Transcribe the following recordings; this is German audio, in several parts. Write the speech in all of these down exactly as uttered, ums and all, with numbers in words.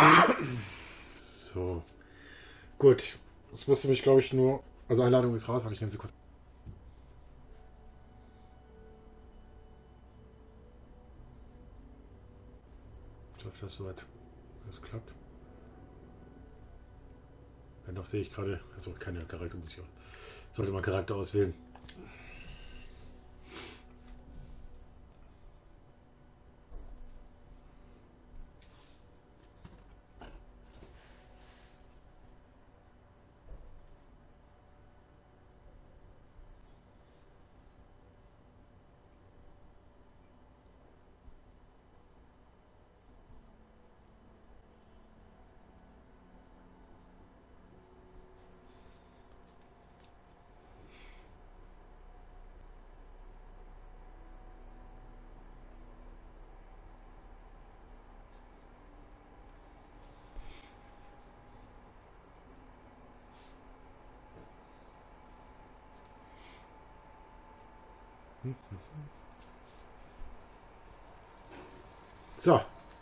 So. Gut. Jetzt musste mich, glaube ich, nur... Also Einladung ist raus, aber ich nehme sie kurz. Ich hoffe, dass soweit das klappt. Ja, noch sehe ich gerade... Also keine Charaktermission. Sollte man Charakter auswählen. So.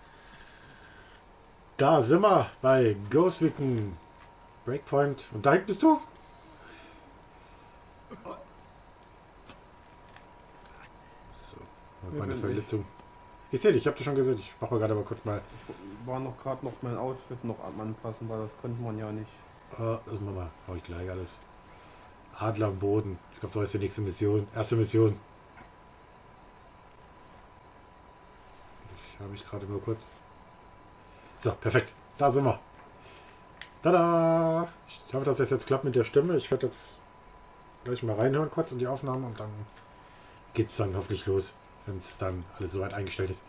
Da sind wir bei Ghost Recon Breakpoint. Und da hinten bist du? So. Und meine Verletzung. Ich sehe dich, ich habe dich schon gesehen. Ich mache mal gerade aber kurz mal. Ich war noch gerade noch mein Outfit noch anpassen, weil das konnte man ja nicht. Uh, das machen wir mal. Hau ich gleich alles. Adler am Boden. Ich glaube, so ist die nächste Mission. Erste Mission. Ich habe ich gerade nur kurz. So, perfekt. Da sind wir. Tada! Ich hoffe, dass das jetzt klappt mit der Stimme. Ich werde jetzt gleich mal reinhören kurz in die Aufnahmen und dann geht es dann hoffentlich los, wenn es dann alles soweit eingestellt ist.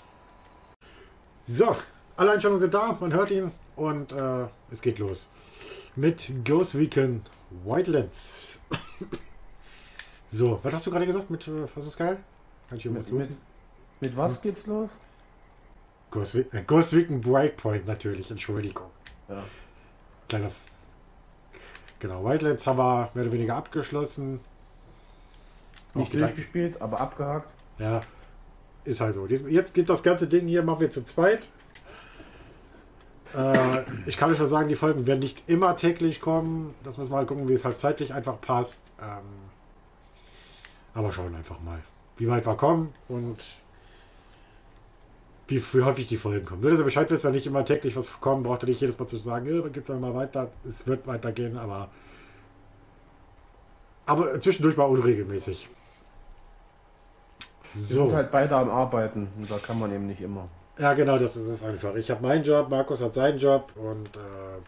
So, alle Einstellungen sind da. Man hört ihn und äh, es geht los. Mit Ghost Recon Wildlands. So, was hast du gerade gesagt? Mit äh, was ist geil? Kann ich hier Mit, mit, mit was hm? geht's los? Ghost, äh, Ghost Recon Breakpoint natürlich, Entschuldigung. Ja. Kleiner. Genau, Wildlands haben wir mehr oder weniger abgeschlossen. Nicht durchgespielt, aber abgehakt. Ja, ist halt so. Jetzt geht das ganze Ding hier, machen wir zu zweit. Äh, ich kann euch schon sagen, die Folgen werden nicht immer täglich kommen. Das müssen wir halt gucken, wie es halt zeitlich einfach passt. Ähm, aber schauen einfach mal, wie weit wir kommen und wie, wie häufig die Folgen kommen. Nur, dass ihr Bescheid wisst, wenn nicht immer täglich was kommt, braucht ihr nicht jedes Mal zu sagen, ja, dann geht es dann mal weiter. Es wird weitergehen, aber aber zwischendurch mal unregelmäßig. So. Wir sind halt beide am Arbeiten und da kann man eben nicht immer. Ja, genau, das ist es einfach. Ich habe meinen Job, Markus hat seinen Job und äh,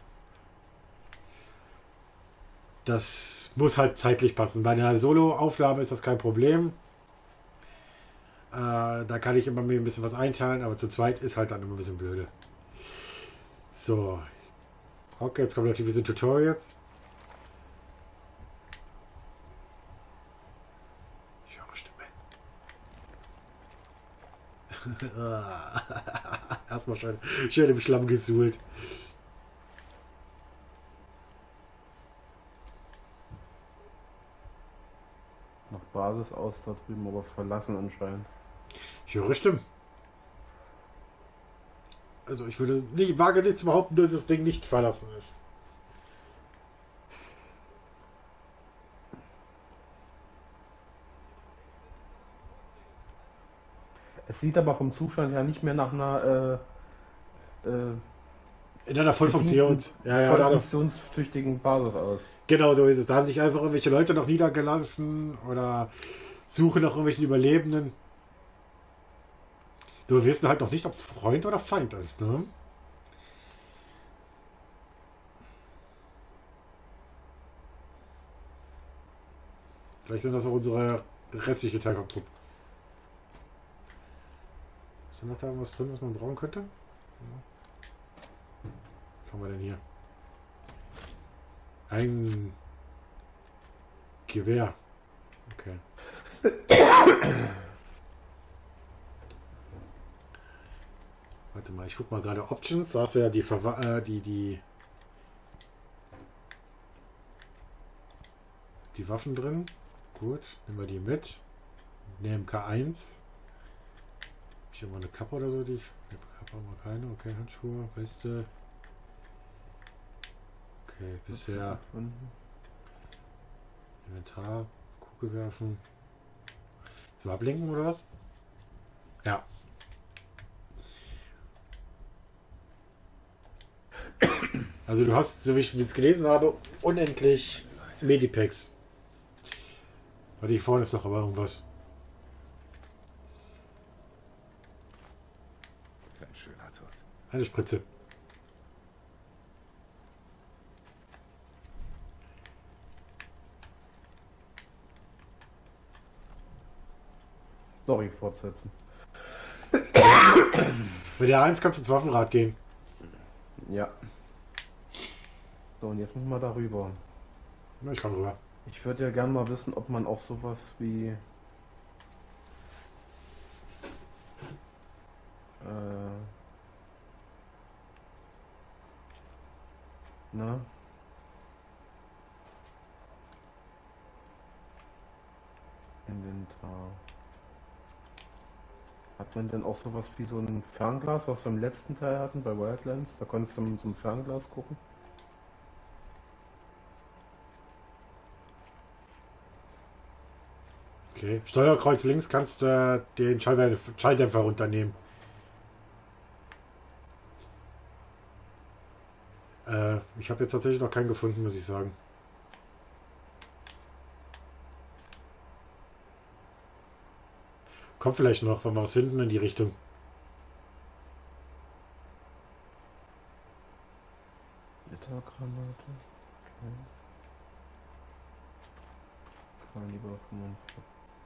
das muss halt zeitlich passen. Bei einer Solo-Aufnahme ist das kein Problem. Äh, da kann ich immer mir ein bisschen was einteilen, aber zu zweit ist halt dann immer ein bisschen blöde. So. Okay, jetzt kommen natürlich diese Tutorials. Ich höre Stimme. Erstmal schön, schön im Schlamm gesuhlt. Nach Basis aus da drüben, aber verlassen anscheinend. Ich höre Stimmen. Also ich würde nicht, wage nicht zu behaupten, dass das Ding nicht verlassen ist. Es sieht aber vom Zustand her nicht mehr nach einer äh, äh, in einer Vollfunktions ja, ja, voll funktionstüchtigen Basis aus. Genau so ist es. Da haben sich einfach irgendwelche Leute noch niedergelassen oder suchen nach irgendwelchen Überlebenden. Du weißt halt noch nicht, ob es Freund oder Feind ist, ne? Vielleicht sind das auch unsere restliche Terror-Truppe. Ist da noch da was drin, was man brauchen könnte? Was haben wir denn hier? Ein Gewehr. Okay. Warte mal, ich guck mal gerade Options. Da ist ja die Verwa äh, die die die Waffen drin. Gut, nehmen wir die mit. Nehmen K eins. ich immer eine Kappe oder so, die ich. Kappe haben wir keine, okay, Handschuhe, Weste. Okay, bisher Inventar, Kugel werfen. Zum Ablenken oder was? Ja. Also du hast, so wie ich es gelesen habe, unendlich Medipacks. Warte, hier vorne ist noch aber irgendwas. Kein schöner Tod. Eine Spritze. Story fortsetzen. Mit der eins kannst du ins Waffenrad gehen. Ja. So, und jetzt müssen wir darüber. Na, ich kann rüber. Ich würde ja gerne mal wissen, ob man auch sowas wie äh, na? Inventar. Hat man denn auch sowas wie so ein Fernglas, was wir im letzten Teil hatten bei Wildlands? Da konntest du mit so einem Fernglas gucken. Okay. Steuerkreuz links kannst du äh, den Schalldämpfer, Schalldämpfer runternehmen. Äh, ich habe jetzt tatsächlich noch keinen gefunden, muss ich sagen. Kommt vielleicht noch, wenn wir was finden in die Richtung. Litergranate. Okay. Kaliber fünfundvierzig.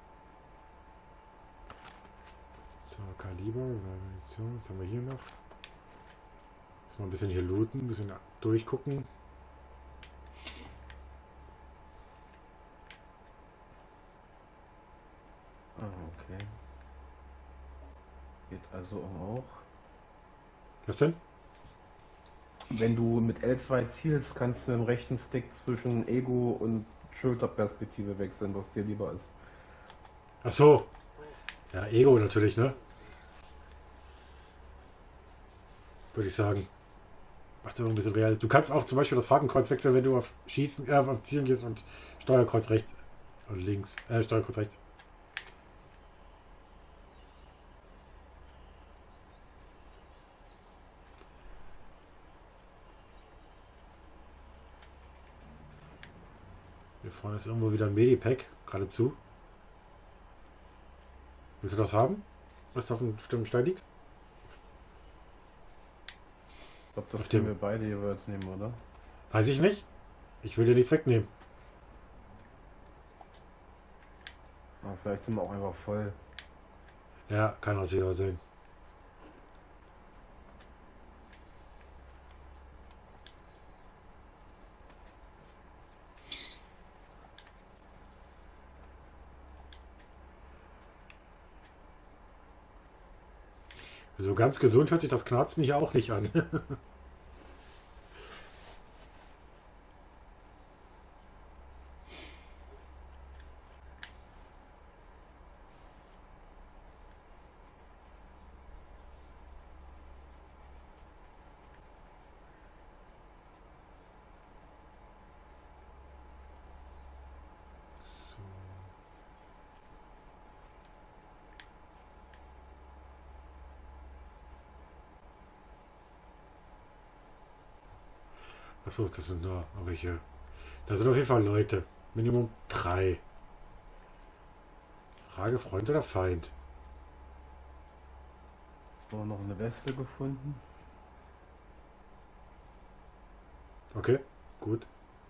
So, Kaliber, Munition, was haben wir hier noch? Muss mal ein bisschen hier looten, ein bisschen durchgucken. Ah, okay. Geht also auch. Was denn? Wenn du mit L zwei zielst, kannst du den rechten Stick zwischen Ego und Schulterperspektive wechseln, was dir lieber ist. Ach so. Ja, Ego natürlich, ne? Würde ich sagen. Macht das ein bisschen real. Du kannst auch zum Beispiel das Fahrtenkreuz wechseln, wenn du auf Schießen, äh, auf Zielen gehst und Steuerkreuz rechts. Oder links. Äh, Steuerkreuz rechts. Hier vorne ist irgendwo wieder ein Medipack, geradezu. Willst du das haben? Was da auf dem, auf dem Stein liegt? Ich glaube, das Auf können dem- wir beide jeweils nehmen, oder? Weiß ich nicht. Ich will dir nichts wegnehmen. Aber vielleicht sind wir auch einfach voll. Ja, kann das wieder sein. So ganz gesund hört sich das Knarzen hier auch nicht an. So. Achso, das sind nur welche. Da sind auf jeden Fall Leute. Minimum drei. Frage, Freund oder Feind? So, noch eine Weste gefunden. Okay, gut.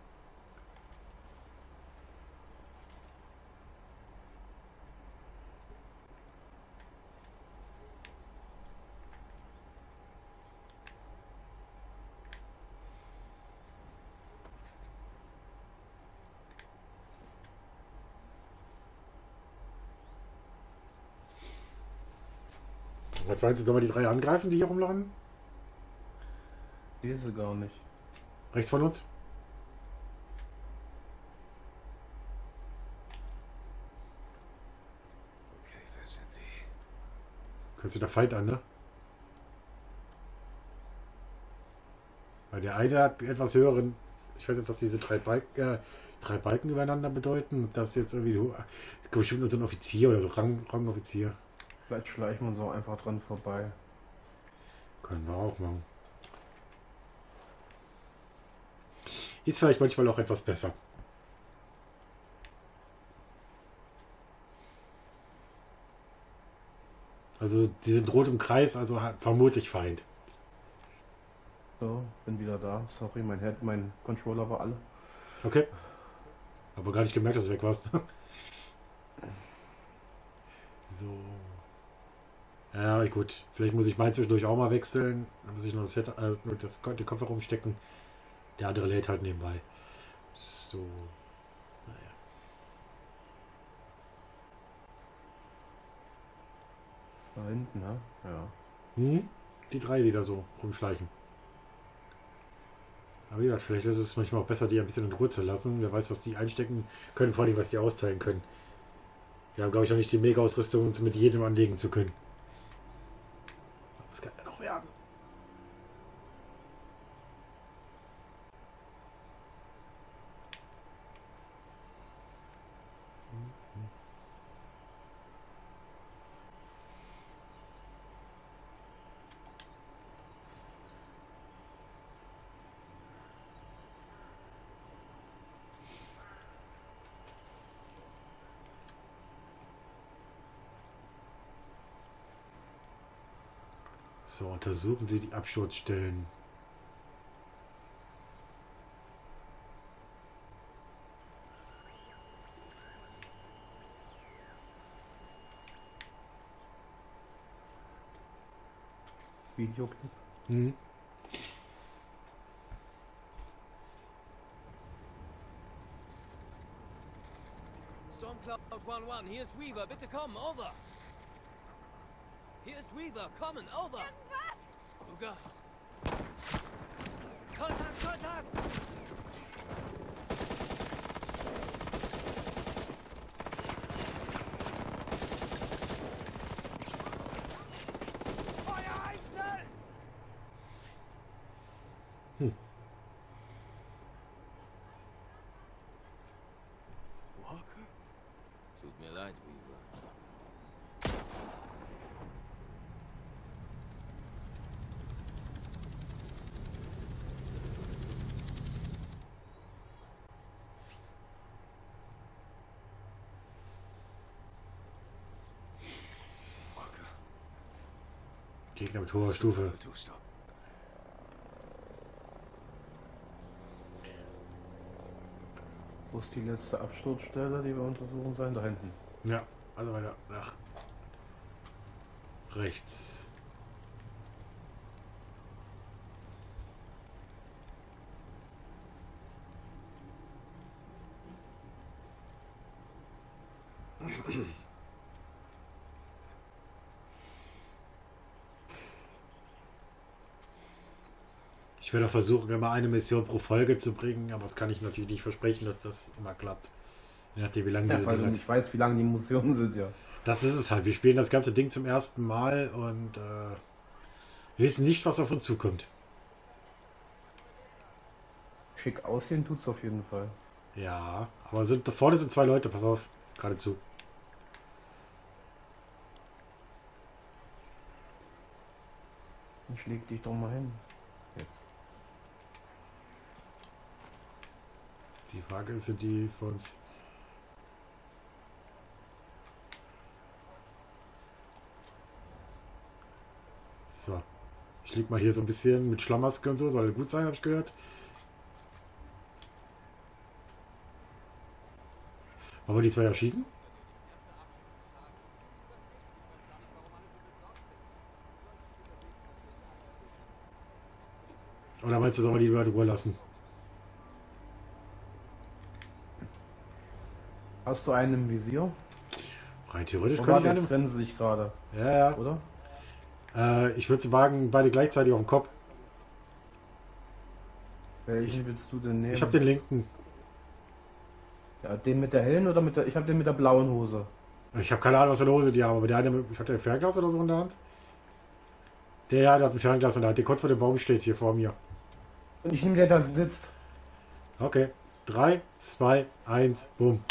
Was meinst du, sollen wir die drei angreifen, die hier rumlaufen? Lese gar nicht. Rechts von uns? Okay, wer sind die? Kannst du der Feind an, ne? Weil der eine hat etwas höheren, ich weiß nicht, was diese drei Balken, äh, drei Balken übereinander bedeuten. Und das jetzt irgendwie, ich glaube bestimmt nur so ein Offizier oder so, Rang, Rangoffizier. Vielleicht schleichen wir uns auch einfach dran vorbei. Können wir auch machen. Ist vielleicht manchmal auch etwas besser. Also die sind rot im Kreis, also hat vermutlich Feind. So, bin wieder da. Sorry, mein Head, mein Controller war alle. Okay. Aber gar nicht gemerkt, dass du weg warst. So. Ja, gut. Vielleicht muss ich meinen zwischendurch auch mal wechseln. Dann muss ich noch das, Set, äh, nur das, den Koffer rumstecken. Der andere lädt halt nebenbei. So. Naja. Da hinten, ne? Ja. Hm? Die drei, die da so rumschleichen. Aber wie gesagt, vielleicht ist es manchmal auch besser, die ein bisschen in Ruhe zu lassen. Wer weiß, was die einstecken können, vor allem, was die austeilen können. Wir haben, glaube ich, noch nicht die Mega-Ausrüstung, um mit jedem anlegen zu können. Das kann ja noch werden. So, untersuchen Sie die Absturzstellen. Videoclip. Hm. Stormcloud one one, hier ist Weaver, bitte kommen, over. Hier ist Weaver, kommen, over. Irgendwas? Oh Gott. Kontakt, Kontakt! Feuer einstellen! Hm. Walker? Tut mir leid, Weaver. Gegner mit hoher Stufe. Tust du? Wo ist die letzte Absturzstelle, die wir untersuchen sollen? Da hinten. Ja, also weiter nach rechts. Ich werde versuchen, immer eine Mission pro Folge zu bringen, aber das kann ich natürlich nicht versprechen, dass das immer klappt. Je nachdem, wie lange Ja, diese weil du Dinger- nicht weißt, wie lange die Missionen sind, ja. Das ist es halt. Wir spielen das ganze Ding zum ersten Mal und äh, wir wissen nicht, was auf uns zukommt. Schick aussehen tut's auf jeden Fall. Ja, aber sind, da vorne sind zwei Leute, pass auf, geradezu. Dann schläg dich doch mal hin. Jetzt. Die Frage ist, sind die für uns... So. Ich lieg mal hier so ein bisschen mit Schlamaske und so, soll gut sein, habe ich gehört. Wollen wir die zwei erschießen? Oder meinst du, sollen wir die Leute Ruhe lassen? Hast du einen im Visier? Rein theoretisch Oder können warte, die jetzt trennen sie sich gerade, Ja, ja. oder? Äh, ich würde wagen, beide gleichzeitig auf den Kopf. Welchen willst du denn nehmen? Ich habe den linken. Ja, den mit der hellen oder mit der... Ich habe den mit der blauen Hose. Ich habe keine Ahnung, was für eine Hose die haben, aber der eine, ich hatte ein Fernglas oder so in der Hand. Der, ja, der hat ein Fernglas und der, der kurz vor dem Baum steht hier vor mir. Und ich nehme der, da sitzt. Okay. drei, zwei, eins, bumm.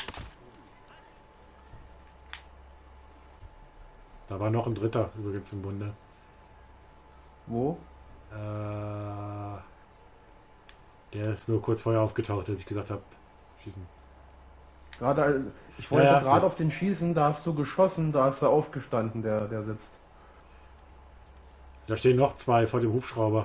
Da war noch ein dritter übrigens im Bunde. Wo? Äh, der ist nur kurz vorher aufgetaucht, als ich gesagt habe, schießen. Gerade, äh, ich wollte Ja, ja, gerade das- auf den schießen, da hast du geschossen, da ist er aufgestanden, der, der sitzt. Da stehen noch zwei vor dem Hubschrauber.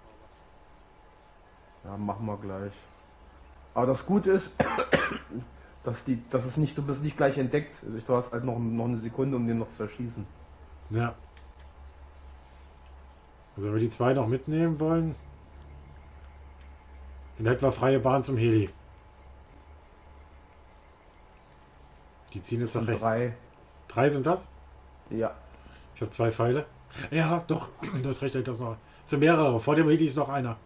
Ja, machen wir gleich. Aber das Gute ist, dass die, dass es nicht, du bist nicht gleich entdeckt. Du hast halt noch, noch eine Sekunde, um den noch zu erschießen. Ja. Also wenn wir die zwei noch mitnehmen wollen, dann hätten wir freie Bahn zum Heli. Die ziehen jetzt nach Und rechts. drei. Drei sind das? Ja. Ich habe zwei Pfeile. Ja, doch, du hast recht, das noch. Es sind mehrere. Vor dem Heli ist noch einer.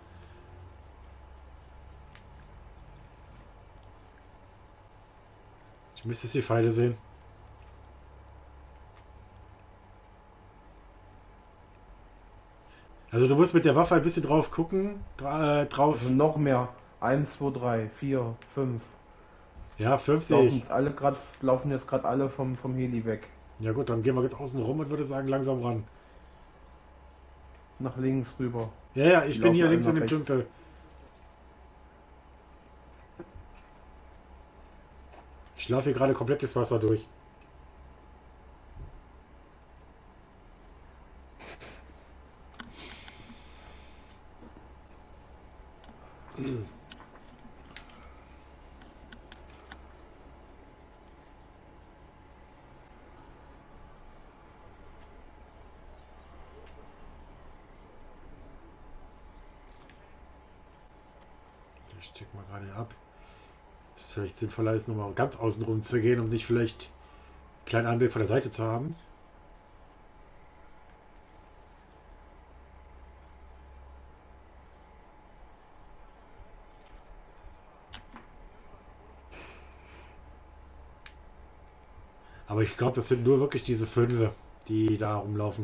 Ich müsste die Pfeile sehen. Also du musst mit der Waffe ein bisschen drauf gucken. Dra äh, drauf. Also noch mehr. Eins, zwei, drei, vier, fünf. Ja, fünf sehe Laufen, ich. jetzt alle grad, laufen jetzt gerade alle vom, vom Heli weg. Ja gut, dann gehen wir jetzt außen rum und würde sagen langsam ran. Nach links rüber. Ja, ja, ich Die bin laufen hier alle links in nach dem rechts. Tümpel. Ich laufe hier gerade komplett das Wasser durch. Ich check mal gerade ab. Ist vielleicht sinnvoller, ist nochmal ganz außen rum zu gehen, um nicht vielleicht einen kleinen Anblick von der Seite zu haben. Aber ich glaube, das sind nur wirklich diese Fünfe, die da rumlaufen.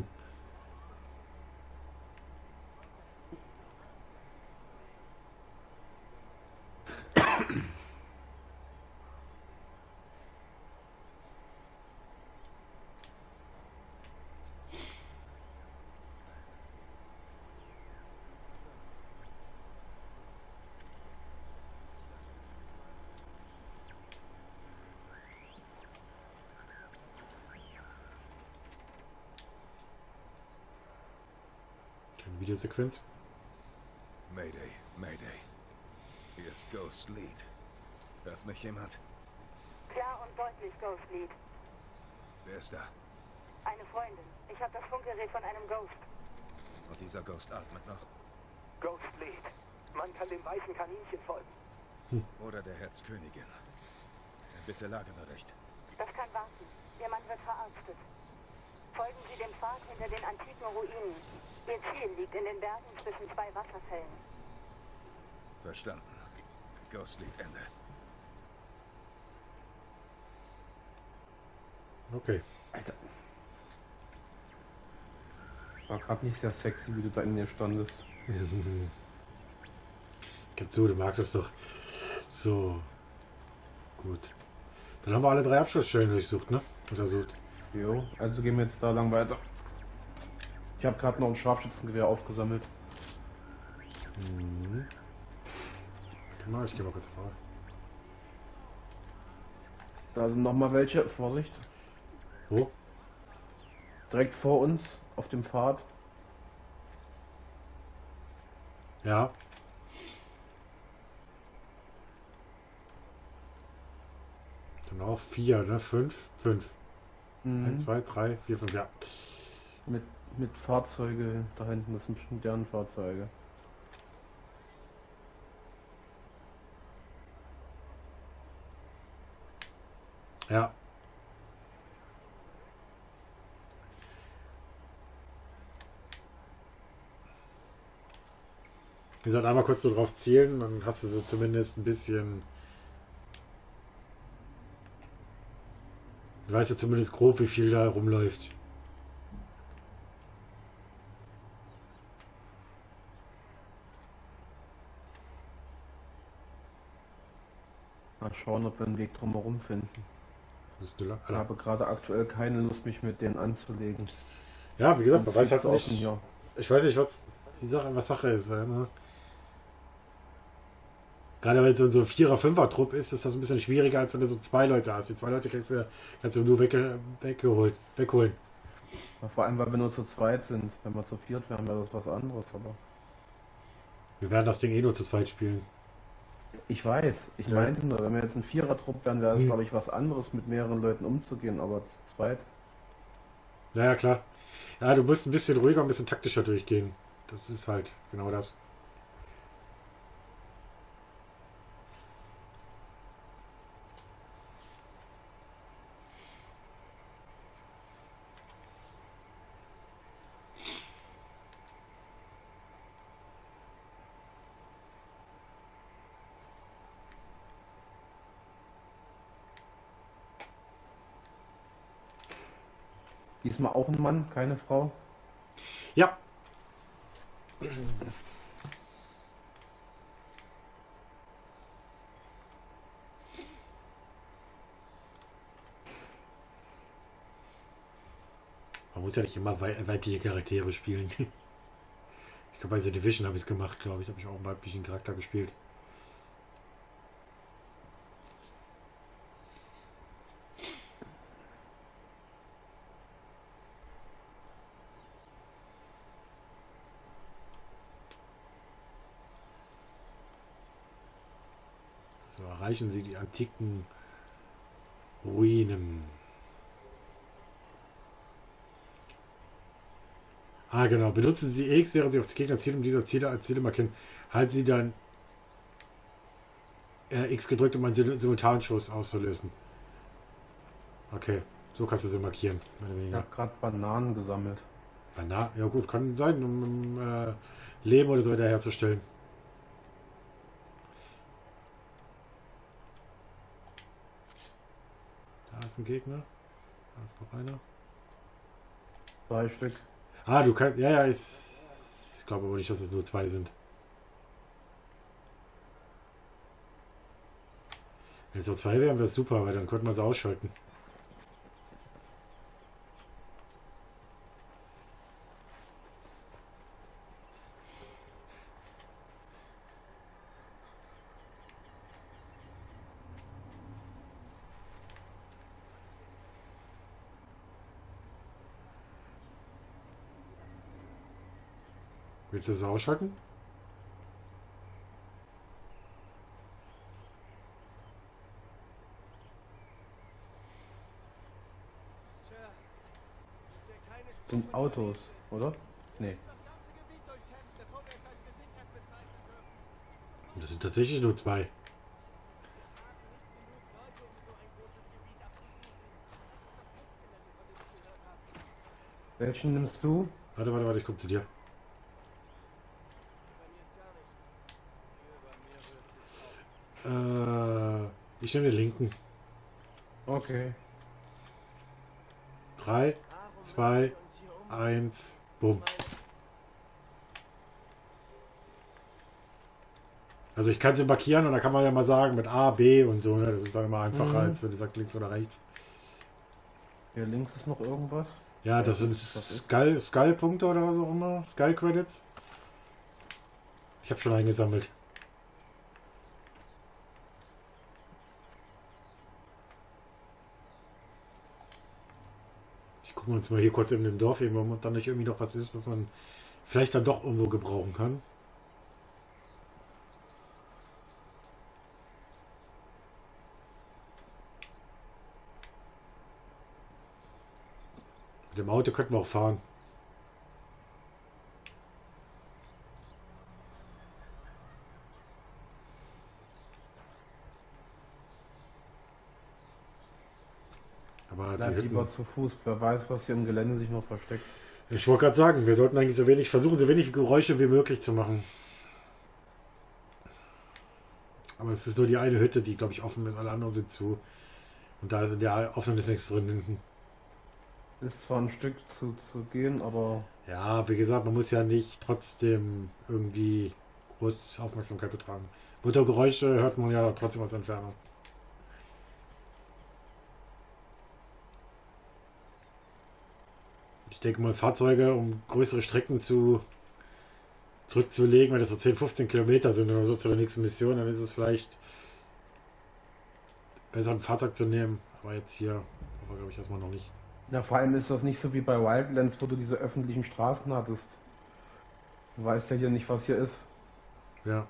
Keine Videosequenz. Mayday, Mayday. Hier ist Ghost Lead. Hört mich jemand? Klar und deutlich, Ghost Lead. Wer ist da? Eine Freundin. Ich habe das Funkgerät von einem Ghost. Und dieser Ghost atmet noch? Ghost Lead. Man kann dem weißen Kaninchen folgen. Oder der Herzkönigin. Bitte Lagebericht. Das kann warten. Ihr Mann wird verarztet. Folgen Sie dem Pfad hinter den antiken Ruinen. Ihr Ziel liegt in den Bergen zwischen zwei Wasserfällen. Verstanden. Ghost Lead Ende. Okay. Alter. War gerade nicht sehr sexy, wie du da in mir standest. Gib zu, du magst es doch. So. Gut. Dann haben wir alle drei Abschlussstellen durchsucht, ne? Untersucht. Jo, also gehen wir jetzt da lang weiter. Ich habe gerade noch ein Scharfschützengewehr aufgesammelt. Mhm. Genau, ich gehe mal kurz vor. Da sind noch mal welche. Vorsicht. Wo? Direkt vor uns auf dem Pfad. Ja. Dann auch vier, ne? Fünf? Fünf. Mhm. Eins, zwei, drei, vier, fünf, ja. Mit, mit Fahrzeuge da hinten, das sind bestimmt deren Fahrzeuge. Ja. Wie gesagt, einmal kurz so drauf zielen, dann hast du so zumindest ein bisschen. Du weißt ja zumindest grob, wie viel da rumläuft. Mal schauen, ob wir einen Weg drumherum finden. Bist du la- Ich habe gerade aktuell keine Lust, mich mit denen anzulegen. Ja, wie gesagt, man weiß Sonst halt liegt's nicht. offen hier. Ich weiß nicht, was die Sache, was Sache ist. äh, Ne? Gerade wenn es so ein Vierer-, Fünfer-Trupp ist, ist das ein bisschen schwieriger, als wenn du so zwei Leute hast. Die zwei Leute kriegst du, kannst du nur wegge weggeholt, wegholen. Ja, vor allem, weil wir nur zu zweit sind. Wenn wir zu viert wären, wäre das was anderes. Aber Wir werden das Ding eh nur zu zweit spielen. ich weiß, ich Ja. meinte nur, wenn wir jetzt ein Vierer-Trupp wären, wäre das, Hm. glaube ich, was anderes, mit mehreren Leuten umzugehen. Aber zu zweit. Ja, ja, klar. Ja, du musst ein bisschen ruhiger, ein bisschen taktischer durchgehen. Das ist halt genau das. Diesmal auch ein Mann, keine Frau. Ja. Man muss ja nicht immer wei weibliche Charaktere spielen. Ich glaube, bei The Division habe ich es gemacht, glaube ich. Habe ich auch einen weiblichen Charakter gespielt. So erreichen Sie die antiken Ruinen. Ah, genau. Benutzen Sie X, während Sie auf das Gegner zielen, um dieser Ziele als Ziele markieren. Halten Sie dann äh, X gedrückt, um einen Sim- Simultanschuss auszulösen. Okay, so kannst du sie markieren. Mehr oder Ich weniger. habe gerade Bananen gesammelt. Bana ja gut, kann sein, um, um äh, Leben oder so wieder herzustellen. Da ist ein Gegner. Da ist noch einer. Drei Stück. Ah, du kannst. Ja, ja, ich, ich glaube aber nicht, dass es nur zwei sind. Wenn es nur zwei wären, wäre es super, weil dann könnte man sie ausschalten. Willst du es ausschalten? Tja, ist hier keine Spur Sind von Autos, oder? Nee. das ganze Gebiet durchkämmt, bevor wir es als gesichert bezeichnen dürfen. Und das sind tatsächlich nur zwei. Wir haben nicht genug Leute, um so ein großes Gebiet abzusuchen. Das ist das Testgelände, von dem ich gehört habe. Welchen nimmst du? Warte, warte, warte, ich komme zu dir. Bei mir ist gar nichts. Hier bei mir wird sich Äh, auch. ich nehme den linken. Okay. Drei, Warum zwei, müssen wir uns hier um- eins, bumm. Also ich kann sie markieren und da kann man ja mal sagen mit A, B und so. Ne? Das ist dann immer einfacher, Mhm. als wenn du sagst links oder rechts. Hier links ist noch irgendwas. Ja, das sind Skull, Skull-Punkte oder was auch immer. Skull-Credits. Ich habe schon eingesammelt. Ich gucke uns mal hier kurz in dem Dorf eben, ob dann nicht irgendwie noch was ist, was man vielleicht dann doch irgendwo gebrauchen kann. Mit dem Auto könnten wir auch fahren. Aber die Bleib Hütten, lieber zu Fuß. Wer weiß, was hier im Gelände sich noch versteckt. ich wollte gerade sagen, wir sollten eigentlich so wenig versuchen, so wenig Geräusche wie möglich zu machen. Aber es ist nur die eine Hütte, die, glaube ich, offen ist. Alle anderen sind zu. Und da in der offenen ist nichts drin hinten. Ist zwar ein Stück zu, zu gehen, aber Ja, wie gesagt, man muss ja nicht trotzdem irgendwie groß Aufmerksamkeit betragen. Motorgeräusche hört man ja trotzdem aus der Entfernung. Ich denke mal, Fahrzeuge, um größere Strecken zu zurückzulegen, wenn das so zehn, fünfzehn Kilometer sind oder so zu der nächsten Mission, dann ist es vielleicht besser, ein Fahrzeug zu nehmen. Aber jetzt hier, aber glaube ich erstmal noch nicht. Ja, vor allem ist das nicht so wie bei Wildlands, wo du diese öffentlichen Straßen hattest. Du weißt ja hier nicht, was hier ist. Ja.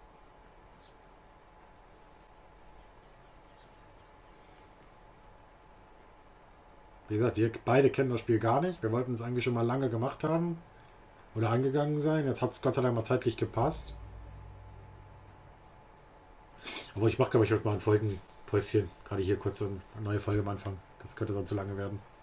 Wie gesagt, wir beide kennen das Spiel gar nicht. Wir wollten es eigentlich schon mal lange gemacht haben. Oder angegangen sein. Jetzt hat es Gott sei Dank mal zeitlich gepasst. Aber ich mache, glaube ich, heute mal ein Folgenpäuschen. Gerade hier kurz so eine neue Folge am Anfang. Das könnte sonst zu lange werden.